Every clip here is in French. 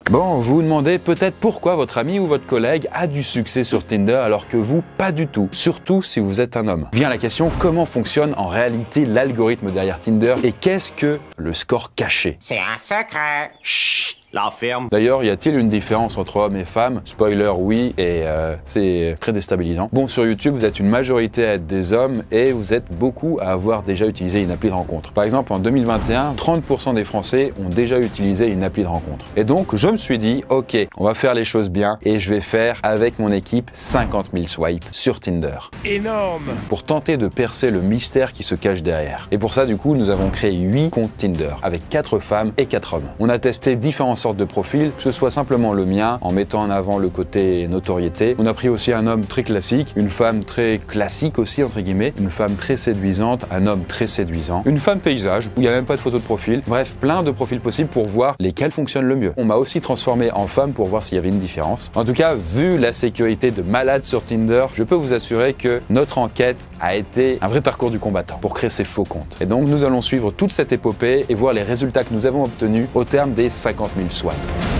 Bon, vous vous demandez peut-être pourquoi votre ami ou votre collègue a du succès sur Tinder alors que vous, pas du tout. Surtout si vous êtes un homme. Vient la question, comment fonctionne en réalité l'algorithme derrière Tinder et qu'est-ce que le score caché? C'est un secret. Chut, l'enferme. D'ailleurs, y a-t-il une différence entre hommes et femmes? Spoiler, oui, et c'est très déstabilisant. Bon, sur YouTube, vous êtes une majorité à être des hommes et vous êtes beaucoup à avoir déjà utilisé une appli de rencontre. Par exemple, en 2021, 30% des Français ont déjà utilisé une appli de rencontre. Et donc, je me suis dit, ok, on va faire les choses bien et je vais faire avec mon équipe 50 000 swipes sur Tinder. Énorme! Pour tenter de percer le mystère qui se cache derrière. Et pour ça, du coup, nous avons créé 8 comptes Tinder avec 4 femmes et 4 hommes. On a testé différentes sortes de profils, que ce soit simplement le mien, en mettant en avant le côté notoriété. On a pris aussi un homme très classique, une femme très classique aussi, entre guillemets, une femme très séduisante, un homme très séduisant, une femme paysage, où il n'y a même pas de photo de profil. Bref, plein de profils possibles pour voir lesquels fonctionnent le mieux. On m'a aussi transformé en femme pour voir s'il y avait une différence. En tout cas, vu la sécurité de malade sur Tinder, je peux vous assurer que notre enquête a été un vrai parcours du combattant pour créer ces faux comptes. Et donc, nous allons suivre toute cette épopée et voir les résultats que nous avons obtenus au terme des 50 000 swipes.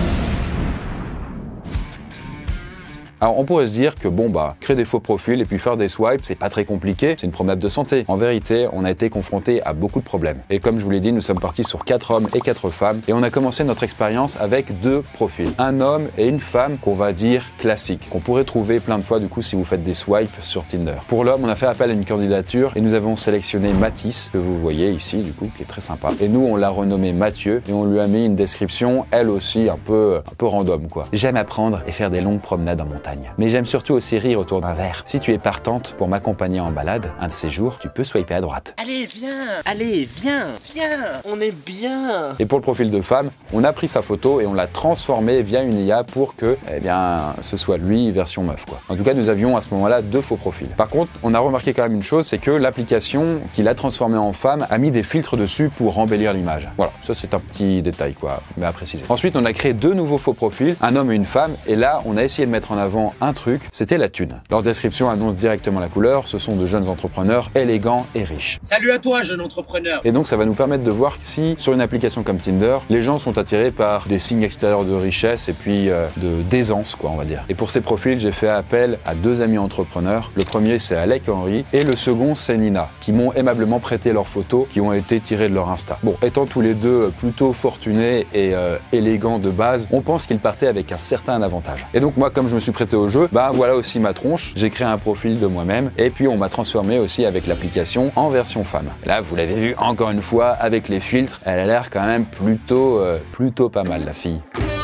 Alors on pourrait se dire que bon créer des faux profils et puis faire des swipes, c'est pas très compliqué, c'est une promenade de santé. En vérité, on a été confronté à beaucoup de problèmes. Et comme je vous l'ai dit, nous sommes partis sur 4 hommes et 4 femmes et on a commencé notre expérience avec 2 profils. Un homme et une femme qu'on va dire classiques, qu'on pourrait trouver plein de fois du coup si vous faites des swipes sur Tinder. Pour l'homme, on a fait appel à une candidature et nous avons sélectionné Mathis, que vous voyez ici du coup, qui est très sympa. Et nous, on l'a renommé Mathieu et on lui a mis une description, elle aussi un peu random quoi. J'aime apprendre et faire des longues promenades en montagne. Mais j'aime surtout aussi rire autour d'un verre. Si tu es partante pour m'accompagner en balade, un de ces jours, tu peux swiper à droite. Allez, viens, on est bien. Et pour le profil de femme, on a pris sa photo et on l'a transformée via une IA pour que, ce soit lui version meuf quoi. En tout cas, nous avions à ce moment-là 2 faux profils. Par contre, on a remarqué quand même une chose, c'est que l'application qui l'a transformé en femme a mis des filtres dessus pour embellir l'image. Voilà, ça c'est un petit détail quoi, mais à préciser. Ensuite, on a créé 2 nouveaux faux profils, un homme et une femme, et là, on a essayé de mettre en avant un truc, c'était la thune. Leur description annonce directement la couleur, ce sont de jeunes entrepreneurs élégants et riches. Salut à toi, jeune entrepreneur. Et donc ça va nous permettre de voir si, sur une application comme Tinder, les gens sont attirés par des signes extérieurs de richesse et puis d'aisance, quoi, on va dire. Et pour ces profils, j'ai fait appel à 2 amis entrepreneurs. Le premier, c'est Alec Henry, et le second, c'est Nina, qui m'ont aimablement prêté leurs photos qui ont été tirées de leur Insta. Bon, étant tous les deux plutôt fortunés et élégants de base, on pense qu'ils partaient avec un certain avantage. Et donc moi, comme je me suis prêté au jeu, voilà aussi ma tronche, j'ai créé un profil de moi-même et puis on m'a transformé aussi avec l'application en version femme. Là, vous l'avez vu encore une fois avec les filtres, elle a l'air quand même plutôt pas mal la fille.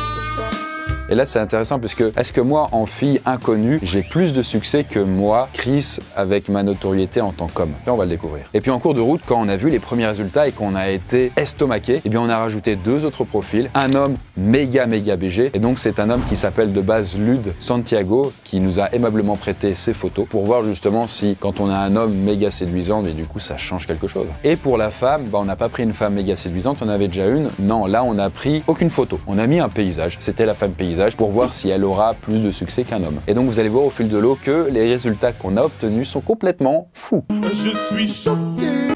Et là, c'est intéressant puisque est-ce que moi, en fille inconnue, j'ai plus de succès que moi, Chris, avec ma notoriété en tant qu'homme? Et on va le découvrir. Et puis en cours de route, quand on a vu les premiers résultats et qu'on a été estomaqué, eh bien on a rajouté 2 autres profils. Un homme méga BG, et donc c'est un homme qui s'appelle de base Lud Santiago, qui nous a aimablement prêté ses photos pour voir justement si, quand on a un homme méga séduisant, mais du coup ça change quelque chose. Et pour la femme, on n'a pas pris une femme méga séduisante, on avait déjà une. Non, là on a pris aucune photo. On a mis un paysage, c'était la femme paysage, pour voir si elle aura plus de succès qu'un homme. Et donc vous allez voir au fil de l'eau que les résultats qu'on a obtenus sont complètement fous. Je suis choqué.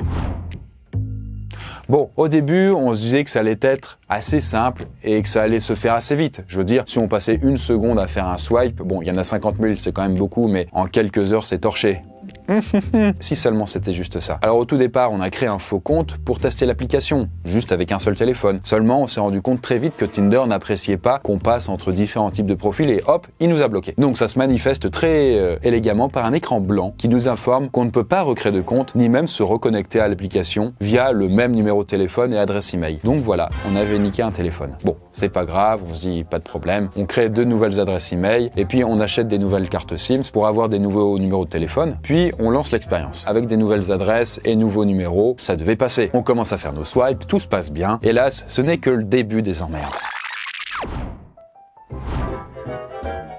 Bon, au début, on se disait que ça allait être assez simple et que ça allait se faire assez vite. Je veux dire, si on passait 1 seconde à faire un swipe, bon, il y en a 50 000, c'est quand même beaucoup, mais en quelques heures, c'est torché. Si seulement c'était juste ça. Alors au tout départ, on a créé un faux compte pour tester l'application, juste avec un seul téléphone. Seulement, on s'est rendu compte très vite que Tinder n'appréciait pas qu'on passe entre différents types de profils et hop, il nous a bloqué. Donc ça se manifeste très élégamment par un écran blanc qui nous informe qu'on ne peut pas recréer de compte ni même se reconnecter à l'application via le même numéro de téléphone et adresse email. Donc voilà, on avait niqué un téléphone. Bon, c'est pas grave, on se dit pas de problème. On crée 2 nouvelles adresses email et puis on achète des nouvelles cartes SIM pour avoir des nouveaux numéros de téléphone. Puis on lance l'expérience. Avec des nouvelles adresses et nouveaux numéros, ça devait passer. On commence à faire nos swipes, tout se passe bien. Hélas, ce n'est que le début des emmerdes.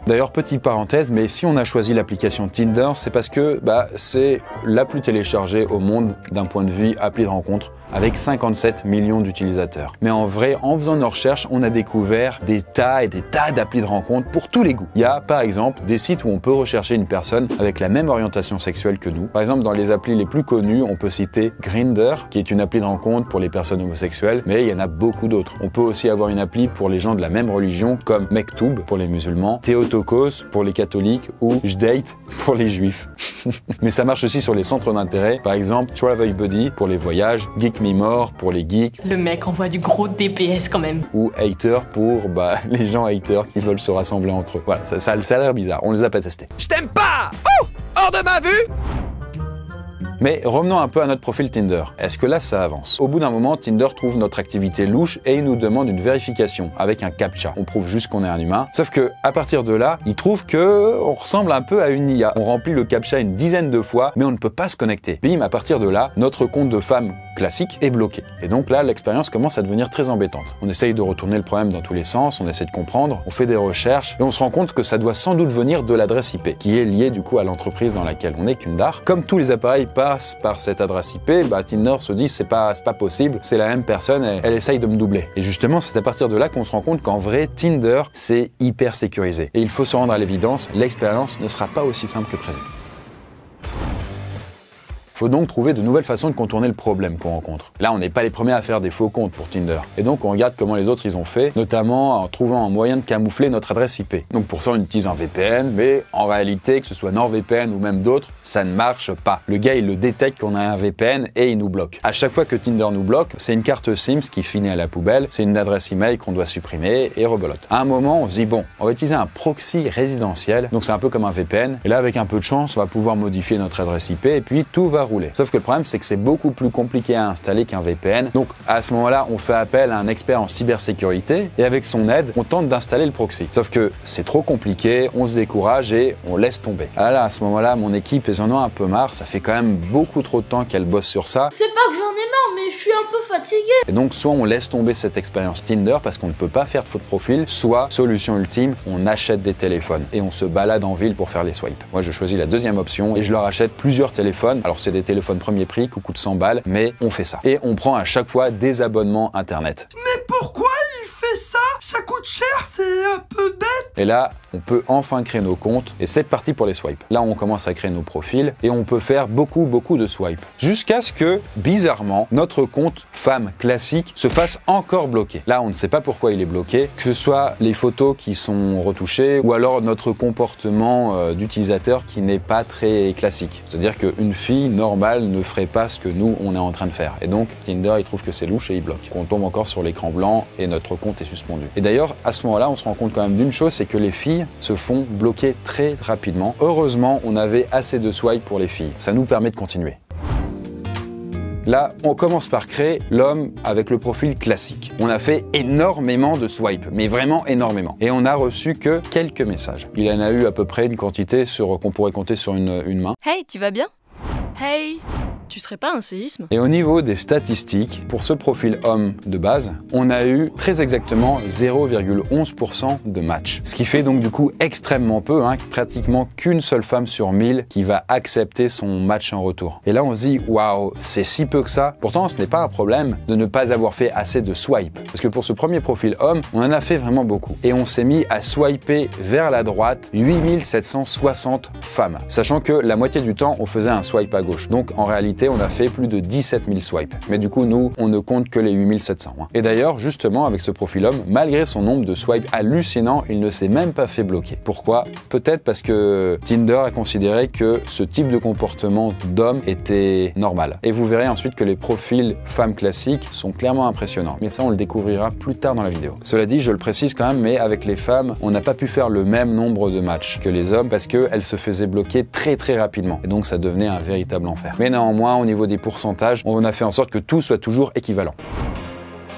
D'ailleurs, petite parenthèse, mais si on a choisi l'application Tinder, c'est parce que c'est la plus téléchargée au monde d'un point de vue appli de rencontre, avec 57 millions d'utilisateurs. Mais en vrai, en faisant nos recherches, on a découvert des tas et des tas d'applis de rencontre pour tous les goûts. Il y a, par exemple, des sites où on peut rechercher une personne avec la même orientation sexuelle que nous. Par exemple, dans les applis les plus connues, on peut citer Grindr, qui est une appli de rencontre pour les personnes homosexuelles, mais il y en a beaucoup d'autres. On peut aussi avoir une appli pour les gens de la même religion, comme Mektoub pour les musulmans, Theotokos pour les catholiques ou Jdate pour les juifs. Mais ça marche aussi sur les centres d'intérêt, par exemple Travel Buddy pour les voyages, Geek Me More pour les geeks. Le mec envoie du gros DPS quand même. Ou Hater pour les gens haters qui veulent se rassembler entre eux. Voilà, ça a l'air bizarre, on les a pas testés. Je t'aime pas! Oh! Hors de ma vue! Mais revenons un peu à notre profil Tinder. Est-ce que là, ça avance? Au bout d'un moment, Tinder trouve notre activité louche et il nous demande une vérification avec un captcha. On prouve juste qu'on est un humain. Sauf que à partir de là, il trouve que on ressemble un peu à une IA. On remplit le captcha une dizaine de fois, mais on ne peut pas se connecter. Bim, à partir de là, notre compte de femme classique est bloqué. Et donc là, l'expérience commence à devenir très embêtante. On essaye de retourner le problème dans tous les sens, on essaie de comprendre, on fait des recherches et on se rend compte que ça doit sans doute venir de l'adresse IP, qui est liée du coup à l'entreprise dans laquelle on est, Kundar. Comme tous les appareils passent par cette adresse IP, Tinder se dit c'est pas possible, c'est la même personne, elle essaye de me doubler. Et justement, c'est à partir de là qu'on se rend compte qu'en vrai, Tinder, c'est hyper sécurisé. Et il faut se rendre à l'évidence, l'expérience ne sera pas aussi simple que prévu. Faut donc trouver de nouvelles façons de contourner le problème qu'on rencontre. Là, on n'est pas les premiers à faire des faux comptes pour Tinder. Et donc, on regarde comment les autres ils ont fait, notamment en trouvant un moyen de camoufler notre adresse IP. Donc pour ça, on utilise un VPN, mais en réalité, que ce soit NordVPN ou même d'autres, ça ne marche pas. Le gars, il le détecte qu'on a un VPN et il nous bloque. À chaque fois que Tinder nous bloque, c'est une carte SIM qui finit à la poubelle, c'est une adresse email qu'on doit supprimer et rebelote. À un moment, on se dit bon, on va utiliser un proxy résidentiel, donc c'est un peu comme un VPN. Et là, avec un peu de chance, on va pouvoir modifier notre adresse IP et puis tout va rouler. Sauf que le problème, c'est que c'est beaucoup plus compliqué à installer qu'un VPN. Donc à ce moment-là, on fait appel à un expert en cybersécurité et avec son aide, on tente d'installer le proxy. Sauf que c'est trop compliqué, on se décourage et on laisse tomber. Ah là, à ce moment-là, mon équipe, ils en ont un peu marre. Ça fait quand même beaucoup trop de temps qu'elle bosse sur ça. C'est pas que j'en ai marre, mais je suis un peu fatigué. Et donc, soit on laisse tomber cette expérience Tinder parce qu'on ne peut pas faire de faux de profil, soit, solution ultime, on achète des téléphones et on se balade en ville pour faire les swipes. Moi, je choisis la deuxième option et je leur achète plusieurs téléphones. Alors, c'est des téléphones premier prix qui coûtent 100 balles, mais on fait ça. Et on prend à chaque fois des abonnements Internet. Mais pourquoi il fait ça? Ça coûte cher, c'est un peu bête. Et là, on peut enfin créer nos comptes et c'est parti pour les swipes. Là, on commence à créer nos profils et on peut faire beaucoup de swipes. Jusqu'à ce que, bizarrement, notre compte femme classique se fasse encore bloquer. Là, on ne sait pas pourquoi il est bloqué, que ce soit les photos qui sont retouchées ou alors notre comportement d'utilisateur qui n'est pas très classique. C'est-à-dire qu'une fille normale ne ferait pas ce que nous, on est en train de faire. Et donc, Tinder, il trouve que c'est louche et il bloque. On tombe encore sur l'écran blanc et notre compte est suspendu. Et d'ailleurs, à ce moment-là, on se rend compte quand même d'une chose, c'est que les filles se font bloquer très rapidement. Heureusement, on avait assez de swipes pour les filles. Ça nous permet de continuer. Là, on commence par créer l'homme avec le profil classique. On a fait énormément de swipes, mais vraiment énormément. Et on n'a reçu que quelques messages. Il en a eu à peu près une quantité qu'on pourrait compter sur une main. Hey, tu vas bien? Hey, tu serais pas un séisme? Et au niveau des statistiques, pour ce profil homme de base, on a eu très exactement 0,11% de matchs. Ce qui fait donc du coup extrêmement peu, pratiquement qu'une seule femme sur 1000 qui va accepter son match en retour. Et là on se dit, waouh, c'est si peu que ça. Pourtant ce n'est pas un problème de ne pas avoir fait assez de swipes. Parce que pour ce premier profil homme, on en a fait vraiment beaucoup. Et on s'est mis à swiper vers la droite 8760 femmes. Sachant que la moitié du temps, on faisait un swipe à gauche. Donc en réalité, on a fait plus de 17 000 swipes. Mais du coup, nous, on ne compte que les 8700. Et d'ailleurs, justement, avec ce profil homme, malgré son nombre de swipes hallucinant, il ne s'est même pas fait bloquer. Pourquoi? Peut-être parce que Tinder a considéré que ce type de comportement d'homme était normal. Et vous verrez ensuite que les profils femmes classiques sont clairement impressionnants. Mais ça, on le découvrira plus tard dans la vidéo. Cela dit, je le précise quand même, mais avec les femmes, on n'a pas pu faire le même nombre de matchs que les hommes parce qu'elles se faisaient bloquer très rapidement. Et donc, ça devenait un véritable enfer. Mais néanmoins, au niveau des pourcentages, on a fait en sorte que tout soit toujours équivalent.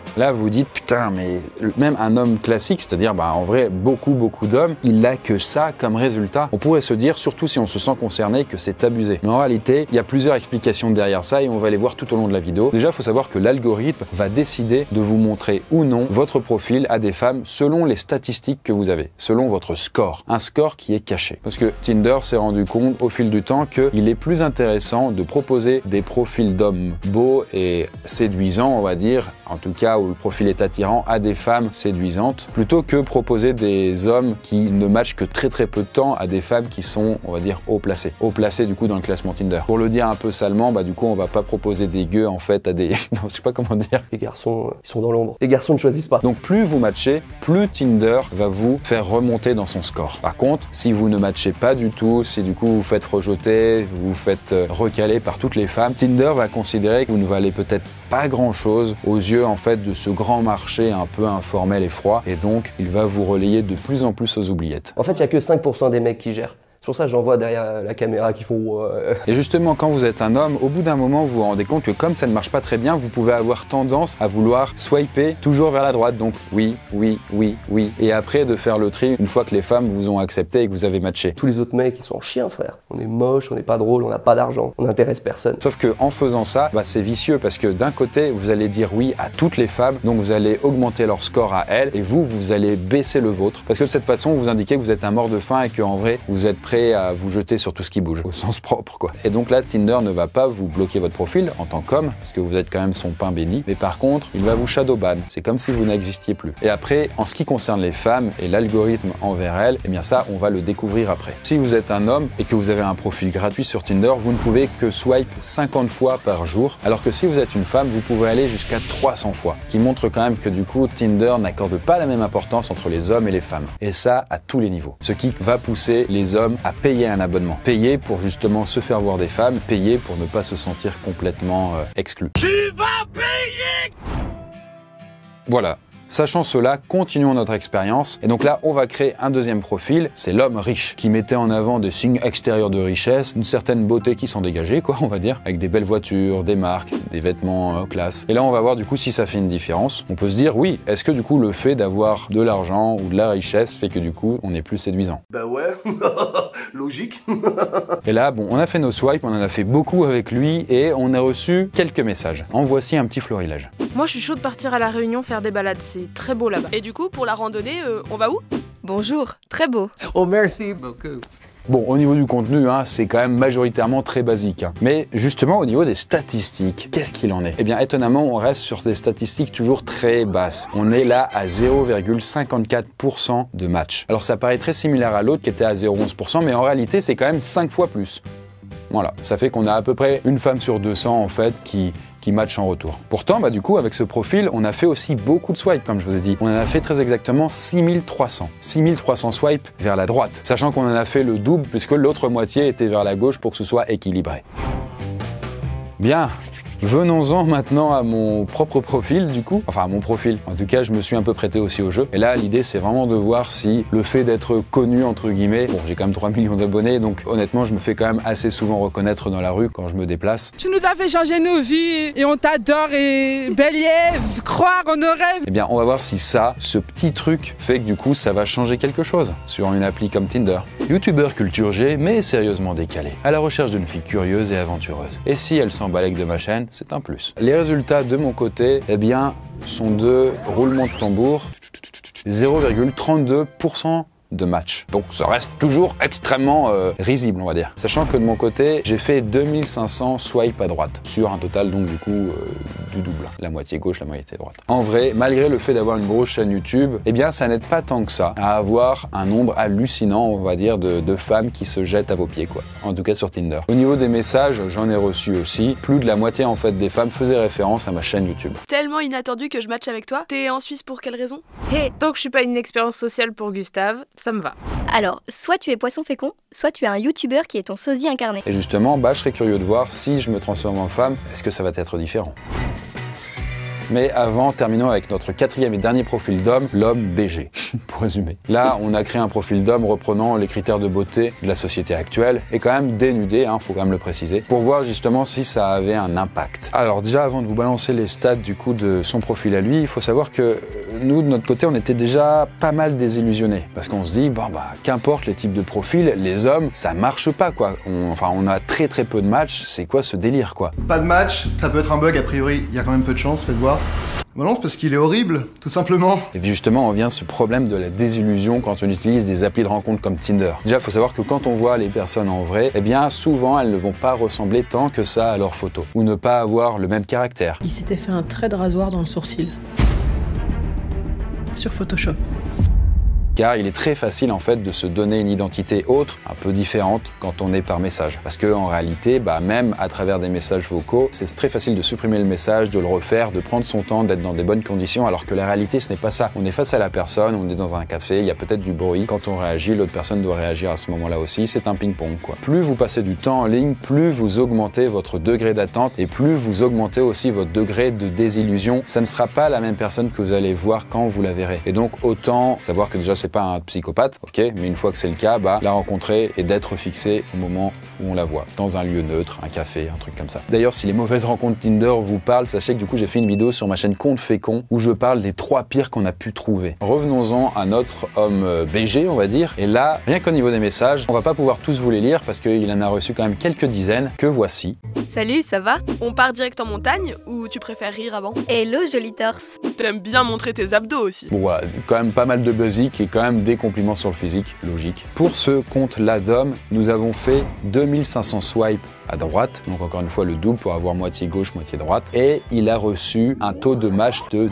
Là, vous vous dites, putain, mais même un homme classique, c'est-à-dire, en vrai, beaucoup d'hommes, il n'a que ça comme résultat. On pourrait se dire, surtout si on se sent concerné, que c'est abusé. Mais en réalité, il y a plusieurs explications derrière ça et on va les voir tout au long de la vidéo. Déjà, il faut savoir que l'algorithme va décider de vous montrer ou non votre profil à des femmes selon les statistiques que vous avez, selon votre score. Un score qui est caché. Parce que Tinder s'est rendu compte au fil du temps qu'il est plus intéressant de proposer des profils d'hommes beaux et séduisants, on va dire, en tout cas où le profil est attirant, à des femmes séduisantes, plutôt que proposer des hommes qui ne matchent que très peu de temps à des femmes qui sont, on va dire, haut placées. Haut placées du coup dans le classement Tinder. Pour le dire un peu salement, du coup on va pas proposer des gueux en fait à des... non, je sais pas comment dire. Les garçons, ils sont dans l'ombre. Les garçons ne choisissent pas. Donc plus vous matchez, plus Tinder va vous faire remonter dans son score. Par contre, si vous ne matchez pas du tout, si du coup vous faites rejeter, vous vous faites recaler par toutes les femmes, Tinder va considérer que vous ne valez peut-être pas grand-chose aux yeux en fait de ce grand marché un peu informel et froid, et donc il va vous relayer de plus en plus aux oubliettes. En fait, il n'y a que 5% des mecs qui gèrent. C'est pour ça que j'en vois derrière la caméra qui font... Et justement, quand vous êtes un homme, au bout d'un moment, vous vous rendez compte que comme ça ne marche pas très bien, vous pouvez avoir tendance à vouloir swiper toujours vers la droite. Donc oui. Et après, de faire le tri une fois que les femmes vous ont accepté et que vous avez matché. Tous les autres mecs, ils sont en chien, frère. On est moche, on n'est pas drôle, on n'a pas d'argent, on n'intéresse personne. Sauf que en faisant ça, c'est vicieux parce que d'un côté, vous allez dire oui à toutes les femmes, donc vous allez augmenter leur score à elles et vous allez baisser le vôtre. Parce que de cette façon, vous indiquez que vous êtes un mort de faim et qu'en vrai, vous êtes prêt à vous jeter sur tout ce qui bouge, au sens propre quoi. Et donc là, Tinder ne va pas vous bloquer votre profil en tant qu'homme, parce que vous êtes quand même son pain béni, mais par contre, il va vous shadowban. C'est comme si vous n'existiez plus. Et après, en ce qui concerne les femmes et l'algorithme envers elles, eh bien ça, on va le découvrir après. Si vous êtes un homme et que vous avez un profil gratuit sur Tinder, vous ne pouvez que swipe 50 fois par jour, alors que si vous êtes une femme, vous pouvez aller jusqu'à 300 fois, qui montre quand même que du coup, Tinder n'accorde pas la même importance entre les hommes et les femmes. Et ça, à tous les niveaux. Ce qui va pousser les hommes à payer un abonnement. Payer pour justement se faire voir des femmes, payer pour ne pas se sentir complètement exclu. Tu vas payer! Voilà. Sachant cela, continuons notre expérience. Et donc là, on va créer un deuxième profil, c'est l'homme riche, qui mettait en avant des signes extérieurs de richesse, une certaine beauté qui s'en dégageait, quoi, on va dire, avec des belles voitures, des marques, des vêtements classe. Et là, on va voir du coup si ça fait une différence. On peut se dire, oui, est-ce que du coup, le fait d'avoir de l'argent ou de la richesse fait que du coup, on est plus séduisant? Bah ouais, logique. Et là, bon, on a fait nos swipes, on en a fait beaucoup avec lui et on a reçu quelques messages. En voici un petit florilège. Moi, je suis chaud de partir à La Réunion faire des balades, c'est très beau là-bas. Et du coup, pour la randonnée, on va où? Bonjour, très beau. Oh, merci beaucoup. Bon, au niveau du contenu, c'est quand même majoritairement très basique. Mais justement, au niveau des statistiques, qu'est-ce qu'il en est? Eh bien, étonnamment, on reste sur des statistiques toujours très basses. On est là à 0,54% de match. Alors, ça paraît très similaire à l'autre qui était à 0,11%, mais en réalité, c'est quand même 5 fois plus. Voilà, ça fait qu'on a à peu près une femme sur 200 en fait qui match en retour. Pourtant, du coup, avec ce profil, on a fait aussi beaucoup de swipes, comme je vous ai dit. On en a fait très exactement 6300. 6300 swipes vers la droite, sachant qu'on en a fait le double puisque l'autre moitié était vers la gauche pour que ce soit équilibré. Bien, venons-en maintenant à mon propre profil du coup. Enfin, à mon profil. En tout cas, je me suis un peu prêté aussi au jeu. Et là, l'idée, c'est vraiment de voir si le fait d'être connu, entre guillemets, bon, j'ai quand même 3 millions d'abonnés, donc honnêtement, je me fais quand même assez souvent reconnaître dans la rue quand je me déplace. Tu nous as fait changer nos vies et on t'adore et Beliève, croire en nos rêves. Eh bien, on va voir si ça, ce petit truc, fait que du coup, ça va changer quelque chose sur une appli comme Tinder. Youtubeur culture G, mais sérieusement décalé, à la recherche d'une fille curieuse et aventureuse. Et si elle s'emballe de ma chaîne, c'est un plus. Les résultats de mon côté, eh bien, sont de roulement de tambour, 0,32% de match. Donc ça reste toujours extrêmement risible, on va dire. Sachant que de mon côté, j'ai fait 2500 swipes à droite, sur un total donc du coup du double. La moitié gauche, la moitié droite. En vrai, malgré le fait d'avoir une grosse chaîne YouTube, eh bien ça n'aide pas tant que ça à avoir un nombre hallucinant, on va dire, de femmes qui se jettent à vos pieds, quoi. En tout cas sur Tinder. Au niveau des messages, j'en ai reçu aussi. Plus de la moitié en fait des femmes faisaient référence à ma chaîne YouTube. Tellement inattendu que je matche avec toi. T'es en Suisse pour quelle raison? Hey, tant que je suis pas une expérience sociale pour Gustave, ça me va. Alors, soit tu es poisson fécond, soit tu es un youtubeur qui est ton sosie incarné. Et justement, je serais curieux de voir si je me transforme en femme, est-ce que ça va être différent? Mais avant, terminons avec notre quatrième et dernier profil d'homme, l'homme BG, pour résumer. Là, on a créé un profil d'homme reprenant les critères de beauté de la société actuelle et quand même dénudé, faut quand même le préciser, pour voir justement si ça avait un impact. Alors déjà, avant de vous balancer les stats du coup de son profil à lui, il faut savoir que nous, de notre côté, on était déjà pas mal désillusionnés. Parce qu'on se dit, qu'importe les types de profils, les hommes, ça marche pas, quoi. On a très peu de matchs, c'est quoi ce délire, quoi? Pas de match, ça peut être un bug, a priori, il y a quand même peu de chance, faites voir. Non, parce qu'il est horrible, tout simplement. Et justement, on vient à ce problème de la désillusion quand on utilise des applis de rencontre comme Tinder. Déjà, il faut savoir que quand on voit les personnes en vrai, eh bien, souvent, elles ne vont pas ressembler tant que ça à leurs photos. Ou ne pas avoir le même caractère. Il s'était fait un trait de rasoir dans le sourcil. Sur Photoshop. Car il est très facile en fait de se donner une identité autre, un peu différente quand on est par message. Parce que en réalité, même à travers des messages vocaux, c'est très facile de supprimer le message, de le refaire, de prendre son temps, d'être dans des bonnes conditions, alors que la réalité ce n'est pas ça. On est face à la personne, on est dans un café, il y a peut-être du bruit. Quand on réagit, l'autre personne doit réagir à ce moment-là aussi. C'est un ping-pong, quoi. Plus vous passez du temps en ligne, plus vous augmentez votre degré d'attente et plus vous augmentez aussi votre degré de désillusion. Ça ne sera pas la même personne que vous allez voir quand vous la verrez. Et donc autant savoir que déjà c'est pas un psychopathe, ok, mais une fois que c'est le cas, la rencontrer et d'être fixé au moment où on la voit, dans un lieu neutre, un café, un truc comme ça. D'ailleurs, si les mauvaises rencontres Tinder vous parlent, sachez que du coup j'ai fait une vidéo sur ma chaîne Compte Fécond où je parle des 3 pires qu'on a pu trouver. Revenons-en à notre homme BG, on va dire, et là, rien qu'au niveau des messages, on va pas pouvoir tous vous les lire parce qu'il en a reçu quand même quelques dizaines, que voici. Salut, ça va? On part direct en montagne ou tu préfères rire avant? Hello, joli torse. T'aimes bien montrer tes abdos aussi. Bon, voilà, quand même pas mal de basiques et quand même des compliments sur le physique, logique. Pour ce compte-là d'homme, nous avons fait 2500 swipes à droite, donc encore une fois le double pour avoir moitié gauche, moitié droite, et il a reçu un taux de match de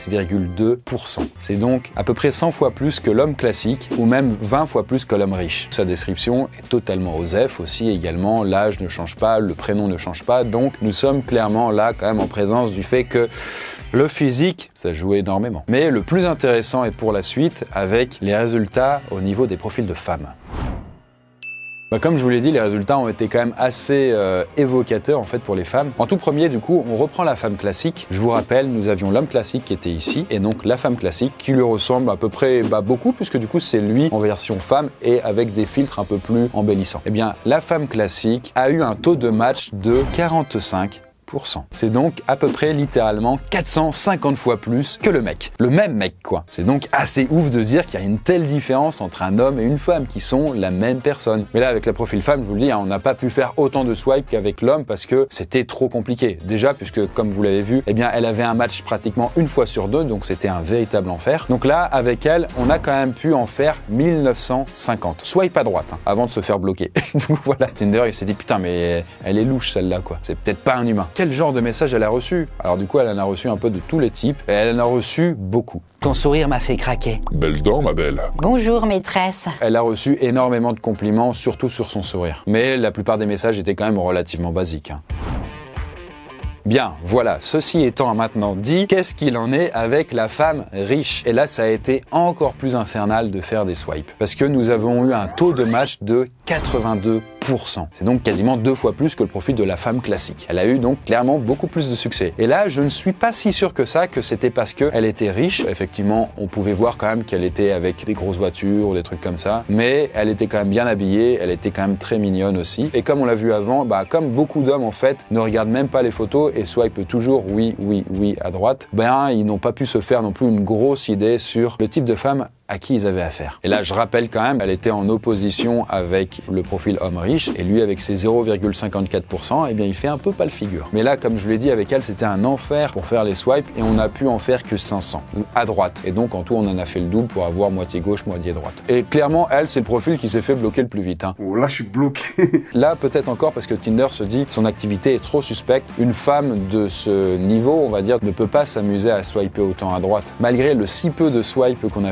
10,2%. C'est donc à peu près 100 fois plus que l'homme classique, ou même 20 fois plus que l'homme riche. Sa description est totalement OSEF aussi, également, l'âge ne change pas, le prénom ne change pas, donc nous sommes clairement là quand même en présence du fait que le physique, ça joue énormément. Mais le plus intéressant est pour la suite avec les résultats au niveau des profils de femmes. Comme je vous l'ai dit, les résultats ont été quand même assez évocateurs en fait pour les femmes. En tout premier, du coup, on reprend la femme classique. Je vous rappelle, nous avions l'homme classique qui était ici et donc la femme classique qui lui ressemble à peu près beaucoup puisque du coup c'est lui en version femme et avec des filtres un peu plus embellissants. Eh bien, la femme classique a eu un taux de match de 45%. C'est donc à peu près littéralement 450 fois plus que le mec. Le même mec, quoi. C'est donc assez ouf de se dire qu'il y a une telle différence entre un homme et une femme qui sont la même personne. Mais là, avec la profil femme, je vous le dis, on n'a pas pu faire autant de swipes qu'avec l'homme parce que c'était trop compliqué. Déjà, puisque comme vous l'avez vu, eh bien, elle avait un match pratiquement une fois sur 2, donc c'était un véritable enfer. Donc là, avec elle, on a quand même pu en faire 1950. Swipe à droite, avant de se faire bloquer. Donc voilà, Tinder, il s'est dit, putain, mais elle est louche celle-là, quoi. C'est peut-être pas un humain. Quel genre de message elle a reçu? Alors du coup, elle en a reçu un peu de tous les types et elle en a reçu beaucoup. Ton sourire m'a fait craquer. Belle dent, ma belle. Bonjour, maîtresse. Elle a reçu énormément de compliments, surtout sur son sourire. Mais la plupart des messages étaient quand même relativement basiques. Bien, voilà, ceci étant maintenant dit, qu'est-ce qu'il en est avec la femme riche? Et là, ça a été encore plus infernal de faire des swipes. Parce que nous avons eu un taux de match de 82%. C'est donc quasiment 2 fois plus que le profil de la femme classique. Elle a eu donc clairement beaucoup plus de succès. Et là, je ne suis pas si sûr que ça, que c'était parce qu'elle était riche. Effectivement, on pouvait voir quand même qu'elle était avec des grosses voitures ou des trucs comme ça. Mais elle était quand même bien habillée, elle était quand même très mignonne aussi. Et comme on l'a vu avant, comme beaucoup d'hommes en fait, ne regardent même pas les photos et swipe toujours oui, oui, oui à droite, ils n'ont pas pu se faire non plus une grosse idée sur le type de femme à qui ils avaient affaire. Et là, je rappelle quand même, elle était en opposition avec le profil homme riche, et lui, avec ses 0,54%, il fait un peu pas le figure. Mais là, comme je vous l'ai dit, avec elle, c'était un enfer pour faire les swipes, et on n'a pu en faire que 500, à droite. Et donc, en tout, on en a fait le double pour avoir moitié gauche, moitié droite. Et clairement, elle, c'est le profil qui s'est fait bloquer le plus vite. Oh, là, je suis bloqué. Là, peut-être encore parce que Tinder se dit, son activité est trop suspecte. Une femme de ce niveau, on va dire, ne peut pas s'amuser à swiper autant à droite. Malgré le si peu de swipes qu'on a fait à droite,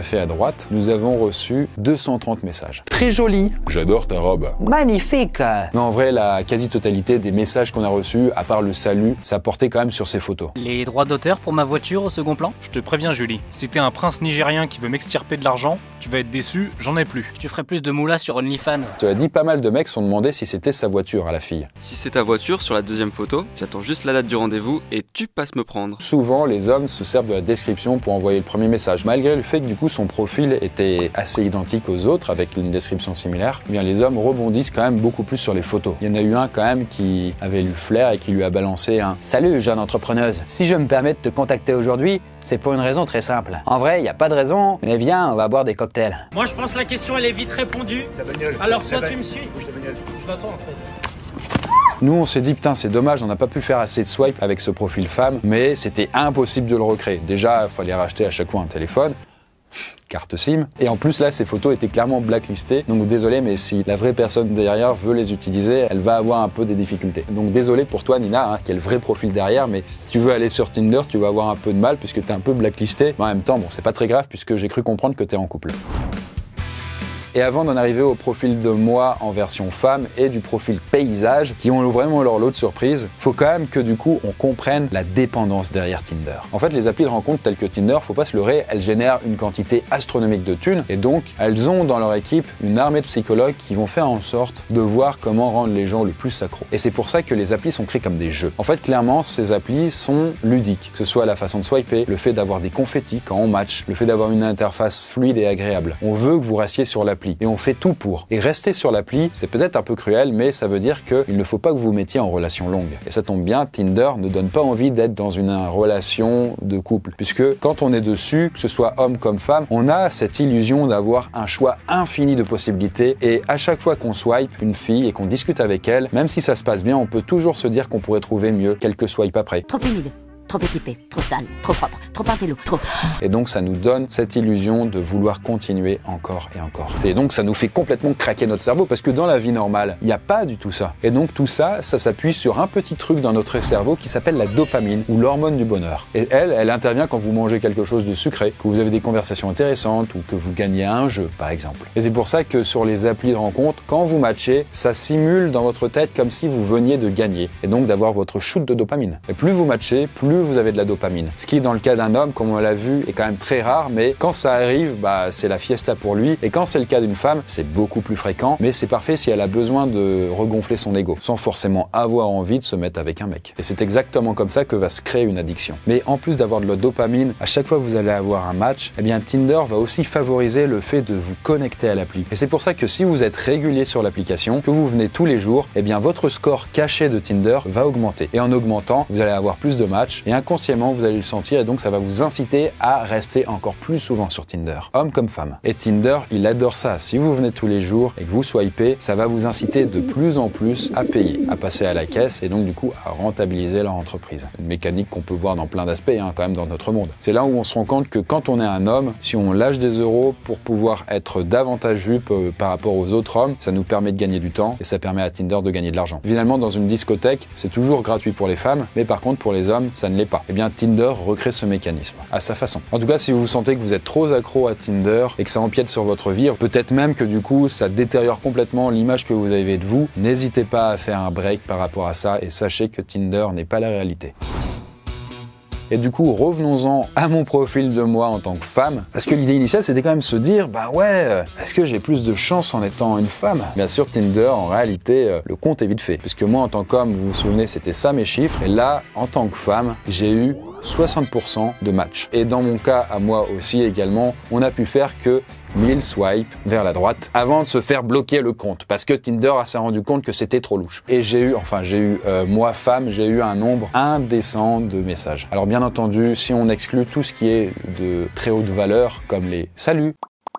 droite, nous avons reçu 230 messages. Très joli. J'adore ta robe. Magnifique. Mais en vrai, la quasi-totalité des messages qu'on a reçus, à part le salut, ça portait quand même sur ces photos. Les droits d'auteur pour ma voiture au second plan? Je te préviens Julie, si t'es un prince nigérien qui veut m'extirper de l'argent, tu vas être déçu, j'en ai plus. Tu ferais plus de moula sur OnlyFans. Tu as dit, pas mal de mecs se sont demandé si c'était sa voiture à la fille. Si c'est ta voiture, sur la deuxième photo, j'attends juste la date du rendez-vous et tu passes me prendre. Souvent, les hommes se servent de la description pour envoyer le premier message. Malgré le fait que du coup son profil était assez identique aux autres, avec une description similaire, eh bien les hommes rebondissent quand même beaucoup plus sur les photos. Il y en a eu un quand même qui avait eu le flair et qui lui a balancé un « Salut jeune entrepreneuse, si je me permets de te contacter aujourd'hui, c'est pour une raison très simple. En vrai, il n'y a pas de raison, mais viens, on va boire des cocktails. » Moi je pense que la question elle est vite répondue. Alors soit tu me suis. Je l'attends en fait. Nous, on s'est dit, putain, c'est dommage, on n'a pas pu faire assez de swipe avec ce profil femme, mais c'était impossible de le recréer. Déjà, il fallait racheter à chaque fois un téléphone, carte SIM, et en plus là, ces photos étaient clairement blacklistées, donc désolé, mais si la vraie personne derrière veut les utiliser, elle va avoir un peu des difficultés. Donc désolé pour toi, Nina, hein, qui a le vrai profil derrière, mais si tu veux aller sur Tinder, tu vas avoir un peu de mal, puisque tu es un peu blacklisté. Mais en même temps, bon, c'est pas très grave, puisque j'ai cru comprendre que tu es en couple. Et avant d'en arriver au profil de moi en version femme et du profil paysage, qui ont vraiment leur lot de surprises, faut quand même que du coup on comprenne la dépendance derrière Tinder. En fait, les applis de rencontre telles que Tinder, faut pas se leurrer, elles génèrent une quantité astronomique de thunes et donc elles ont dans leur équipe une armée de psychologues qui vont faire en sorte de voir comment rendre les gens le plus accro. Et c'est pour ça que les applis sont créées comme des jeux. En fait, clairement, ces applis sont ludiques, que ce soit la façon de swiper, le fait d'avoir des confettis quand on match, le fait d'avoir une interface fluide et agréable. On veut que vous restiez sur l'appli. Et on fait tout pour. Et rester sur l'appli, c'est peut-être un peu cruel, mais ça veut dire qu'il ne faut pas que vous vous mettiez en relation longue. Et ça tombe bien, Tinder ne donne pas envie d'être dans une relation de couple. Puisque quand on est dessus, que ce soit homme comme femme, on a cette illusion d'avoir un choix infini de possibilités. Et à chaque fois qu'on swipe une fille et qu'on discute avec elle, même si ça se passe bien, on peut toujours se dire qu'on pourrait trouver mieux quelques swipes après. Trop humide. Trop équipé, trop sale, trop propre, trop intello, trop... Et donc ça nous donne cette illusion de vouloir continuer encore et encore. Et donc ça nous fait complètement craquer notre cerveau parce que dans la vie normale, il n'y a pas du tout ça. Et donc tout ça, ça s'appuie sur un petit truc dans notre cerveau qui s'appelle la dopamine ou l'hormone du bonheur. Et elle intervient quand vous mangez quelque chose de sucré, que vous avez des conversations intéressantes ou que vous gagnez à un jeu par exemple. Et c'est pour ça que sur les applis de rencontre, quand vous matchez, ça simule dans votre tête comme si vous veniez de gagner et donc d'avoir votre shoot de dopamine. Et plus vous matchez, plus vous avez de la dopamine. Ce qui, dans le cas d'un homme, comme on l'a vu, est quand même très rare, mais quand ça arrive, bah, c'est la fiesta pour lui. Et quand c'est le cas d'une femme, c'est beaucoup plus fréquent, mais c'est parfait si elle a besoin de regonfler son ego, sans forcément avoir envie de se mettre avec un mec. Et c'est exactement comme ça que va se créer une addiction. Mais en plus d'avoir de la dopamine, à chaque fois que vous allez avoir un match, eh bien Tinder va aussi favoriser le fait de vous connecter à l'appli. Et c'est pour ça que si vous êtes régulier sur l'application, que vous venez tous les jours, eh bien votre score caché de Tinder va augmenter. Et en augmentant, vous allez avoir plus de matchs et inconsciemment, vous allez le sentir et donc ça va vous inciter à rester encore plus souvent sur Tinder, homme comme femme. Et Tinder, il adore ça. Si vous venez tous les jours et que vous swipez, ça va vous inciter de plus en plus à payer, à passer à la caisse et donc du coup à rentabiliser leur entreprise. Une mécanique qu'on peut voir dans plein d'aspects quand même dans notre monde. C'est là où on se rend compte que quand on est un homme, si on lâche des euros pour pouvoir être davantage vu par rapport aux autres hommes, ça nous permet de gagner du temps et ça permet à Tinder de gagner de l'argent. Finalement, dans une discothèque, c'est toujours gratuit pour les femmes, mais par contre pour les hommes, ça ne l'est pas. Et bien Tinder recrée ce mécanisme à sa façon. En tout cas, si vous sentez que vous êtes trop accro à Tinder et que ça empiète sur votre vie, peut-être même que du coup ça détériore complètement l'image que vous avez de vous, n'hésitez pas à faire un break par rapport à ça et sachez que Tinder n'est pas la réalité. Et du coup, revenons-en à mon profil de moi en tant que femme. Parce que l'idée initiale, c'était quand même se dire, bah ouais, est-ce que j'ai plus de chance en étant une femme? Bien sûr, Tinder, en réalité, le compte est vite fait. Puisque moi, en tant qu'homme, vous vous souvenez, c'était ça mes chiffres. Et là, en tant que femme, j'ai eu 60% de match. Et dans mon cas, à moi aussi également, on a pu faire que 1000 swipes vers la droite avant de se faire bloquer le compte parce que Tinder s'est rendu compte que c'était trop louche. Et moi femme, j'ai eu un nombre indécent de messages. Alors bien entendu, si on exclut tout ce qui est de très haute valeur comme les salut.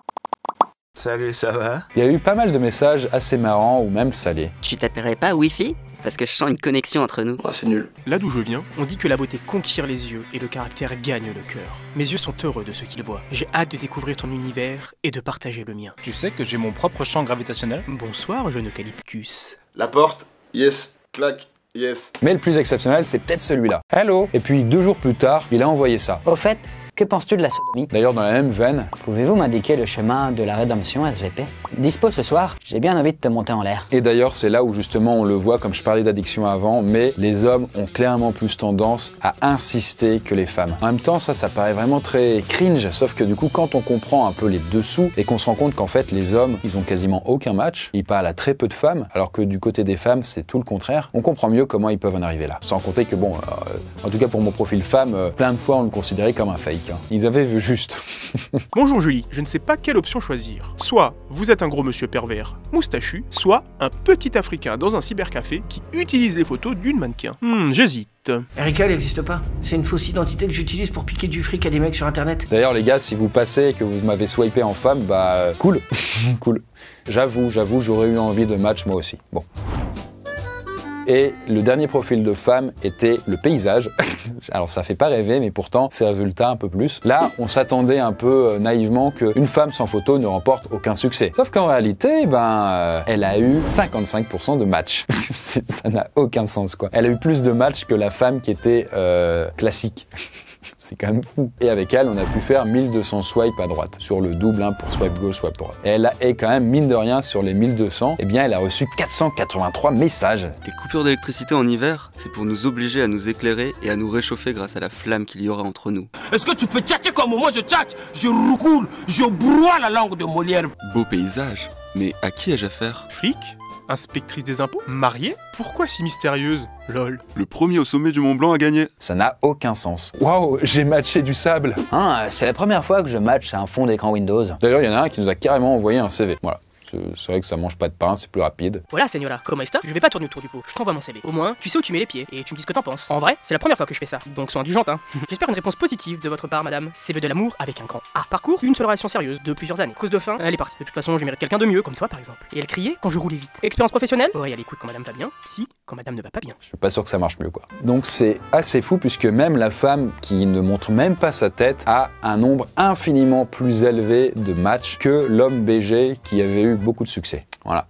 Salut, ça va? Il y a eu pas mal de messages assez marrants ou même salés. Tu t'appellerais pas Wi-Fi? Parce que je sens une connexion entre nous. Oh, c'est nul. Là d'où je viens, on dit que la beauté conquiert les yeux et le caractère gagne le cœur. Mes yeux sont heureux de ce qu'ils voient. J'ai hâte de découvrir ton univers et de partager le mien. Tu sais que j'ai mon propre champ gravitationnel? Bonsoir, jeune eucalyptus. La porte, yes, clac, yes. Mais le plus exceptionnel, c'est peut-être celui-là. Hello. Et puis 2 jours plus tard, il a envoyé ça. Au fait, Que penses-tu de la sodomie? D'ailleurs, dans la même veine, Pouvez-vous m'indiquer le chemin de la rédemption, SVP? Dispo ce soir, j'ai bien envie de te monter en l'air. et d'ailleurs c'est là où justement on le voit, comme je parlais d'addiction avant, mais les hommes ont clairement plus tendance à insister que les femmes. En même temps, ça paraît vraiment très cringe, sauf que du coup, quand on comprend un peu les dessous et qu'on se rend compte qu'en fait les hommes, ils ont quasiment aucun match, ils parlent à très peu de femmes, alors que du côté des femmes, c'est tout le contraire, on comprend mieux comment ils peuvent en arriver là. Sans compter que bon, en tout cas pour mon profil femme, plein de fois on le considérait comme un fake. Ils avaient vu juste. Bonjour Julie, je ne sais pas quelle option choisir. Soit vous êtes un gros monsieur pervers, moustachu, soit un petit africain dans un cybercafé qui utilise les photos d'une mannequin. J'hésite. Erika, elle n'existe pas. C'est une fausse identité que j'utilise pour piquer du fric à des mecs sur internet. D'ailleurs les gars, si vous passez et que vous m'avez swipé en femme, bah cool. Cool. J'avoue, j'aurais eu envie de match moi aussi. Bon. Et le dernier profil de femme était le paysage. Alors ça fait pas rêver, mais pourtant c'est résultat un peu plus. Là, on s'attendait un peu naïvement qu'une femme sans photo ne remporte aucun succès. Sauf qu'en réalité, elle a eu 55% de matchs. Ça n'a aucun sens quoi. Elle a eu plus de matchs que la femme qui était classique. C'est quand même fou. Et avec elle, on a pu faire 1200 swipes à droite, sur le double pour swipe gauche, swipe droite. Et elle est quand même, mine de rien, sur les 1200, eh bien, elle a reçu 483 messages. Les coupures d'électricité en hiver, c'est pour nous obliger à nous éclairer et à nous réchauffer grâce à la flamme qu'il y aura entre nous. Est-ce que tu peux tchatcher comme moi je tchatche? Je roucoule, je broie la langue de Molière. Beau paysage, mais à qui ai-je affaire? Flic? Inspectrice des impôts? Mariée? Pourquoi si mystérieuse? Lol. Le premier au sommet du Mont Blanc a gagné. Ça n'a aucun sens. Waouh, j'ai matché du sable. C'est la première fois que je match un fond d'écran Windows. D'ailleurs, il y en a un qui nous a carrément envoyé un CV. Voilà. C'est vrai que ça mange pas de pain, c'est plus rapide. Voilà, señora, comment est-ce? Je vais pas tourner autour du pot, je t'envoie mon CV. Au moins, tu sais où tu mets les pieds et tu me dis ce que t'en penses. En vrai, c'est la première fois que je fais ça, donc sois indulgente, hein. J'espère une réponse positive de votre part, madame. CV de l'amour avec un grand A. Parcours, une seule relation sérieuse de plusieurs années. Cause de fin, elle est partie. De toute façon, je mérite quelqu'un de mieux, comme toi par exemple. Et elle criait quand je roulais vite. Expérience professionnelle? Oreille à l'écoute quand madame va bien. Si, quand madame ne va pas bien. Je suis pas sûr que ça marche mieux quoi. Donc c'est assez fou puisque même la femme qui ne montre même pas sa tête a un nombre infiniment plus élevé de matchs que l'homme BG qui avait eu beaucoup de succès. Voilà.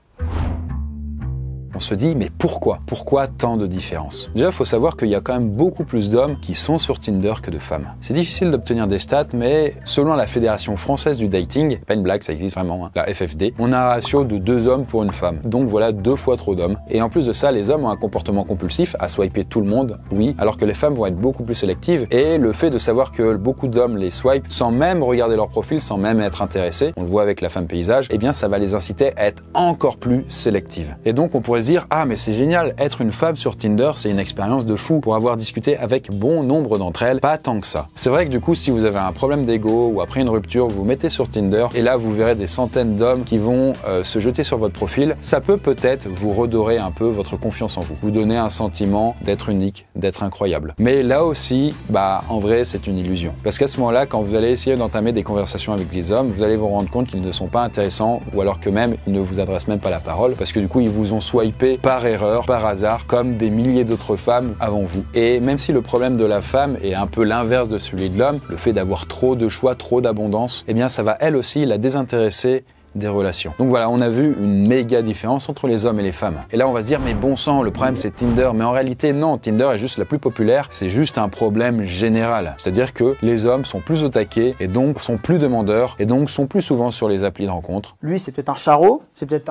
On se dit, mais pourquoi? Pourquoi tant de différences? Déjà, il faut savoir qu'il y a quand même beaucoup plus d'hommes qui sont sur Tinder que de femmes. C'est difficile d'obtenir des stats, mais selon la Fédération française du dating, pas une blague, ça existe vraiment, la FFD, on a un ratio de 2 hommes pour une femme. Donc voilà 2 fois trop d'hommes. Et en plus de ça, les hommes ont un comportement compulsif à swiper tout le monde, oui, alors que les femmes vont être beaucoup plus sélectives. Et le fait de savoir que beaucoup d'hommes les swipent sans même regarder leur profil, sans même être intéressés, on le voit avec la femme paysage, eh bien ça va les inciter à être encore plus sélectives. Et donc on pourrait se dire, ah mais c'est génial, être une femme sur Tinder, c'est une expérience de fou pour avoir discuté avec bon nombre d'entre elles, pas tant que ça. C'est vrai que du coup, si vous avez un problème d'ego ou après une rupture, vous mettez sur Tinder et là vous verrez des centaines d'hommes qui vont se jeter sur votre profil, ça peut peut-être vous redorer un peu votre confiance en vous donner un sentiment d'être unique, d'être incroyable. Mais là aussi, en vrai, c'est une illusion. Parce qu'à ce moment-là, quand vous allez essayer d'entamer des conversations avec les hommes, vous allez vous rendre compte qu'ils ne sont pas intéressants ou alors que même ils ne vous adressent même pas la parole parce que du coup, ils vous ont swipé par erreur, par hasard, comme des milliers d'autres femmes avant vous. Et même si le problème de la femme est un peu l'inverse de celui de l'homme, le fait d'avoir trop de choix, trop d'abondance, eh bien ça va elle aussi la désintéresser des relations. Donc voilà, on a vu une méga différence entre les hommes et les femmes. Et là, on va se dire, mais bon sang, le problème c'est Tinder. Mais en réalité, non, Tinder est juste la plus populaire. C'est juste un problème général. C'est-à-dire que les hommes sont plus au taquet et donc sont plus demandeurs et donc sont plus souvent sur les applis de rencontre. Lui, c'est peut-être un charreau, c'est peut-être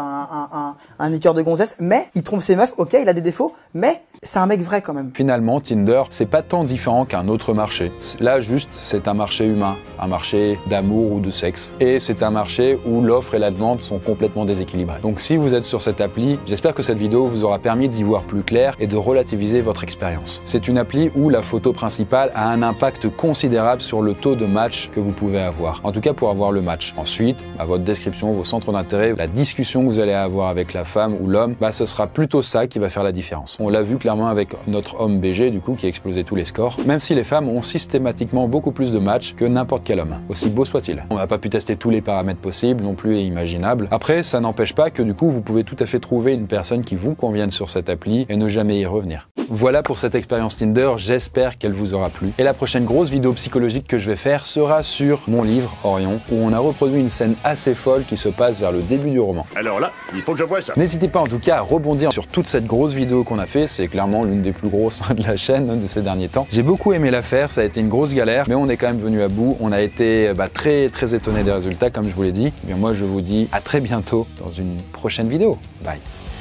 un niqueur de gonzesse, mais il trompe ses meufs, ok, il a des défauts, mais c'est un mec vrai quand même. Finalement, Tinder, c'est pas tant différent qu'un autre marché. Là, juste, c'est un marché humain, un marché d'amour ou de sexe. Et c'est un marché où l'offre et la demande sont complètement déséquilibrées. Donc si vous êtes sur cette appli, j'espère que cette vidéo vous aura permis d'y voir plus clair et de relativiser votre expérience. C'est une appli où la photo principale a un impact considérable sur le taux de match que vous pouvez avoir. En tout cas pour avoir le match. Ensuite, votre description, vos centres d'intérêt, la discussion que vous allez avoir avec la femme ou l'homme, ce sera plutôt ça qui va faire la différence. On l'a vu clairement avec notre homme BG du coup qui a explosé tous les scores, même si les femmes ont systématiquement beaucoup plus de matchs que n'importe quel homme, aussi beau soit-il. On n'a pas pu tester tous les paramètres possibles non plus et imaginables. Après, ça n'empêche pas que du coup vous pouvez tout à fait trouver une personne qui vous convienne sur cette appli et ne jamais y revenir. Voilà pour cette expérience Tinder, j'espère qu'elle vous aura plu. Et la prochaine grosse vidéo psychologique que je vais faire sera sur mon livre, Orion, où on a reproduit une scène assez folle qui se passe vers le début du roman. Alors là, il faut que je voie ça. N'hésitez pas en tout cas à rebondir sur toute cette grosse vidéo qu'on a fait, c'est clairement l'une des plus grosses de la chaîne de ces derniers temps. J'ai beaucoup aimé la faire, ça a été une grosse galère, mais on est quand même venu à bout. On a été très étonnés des résultats, comme je vous l'ai dit. Et bien moi je vous dis à très bientôt dans une prochaine vidéo. Bye.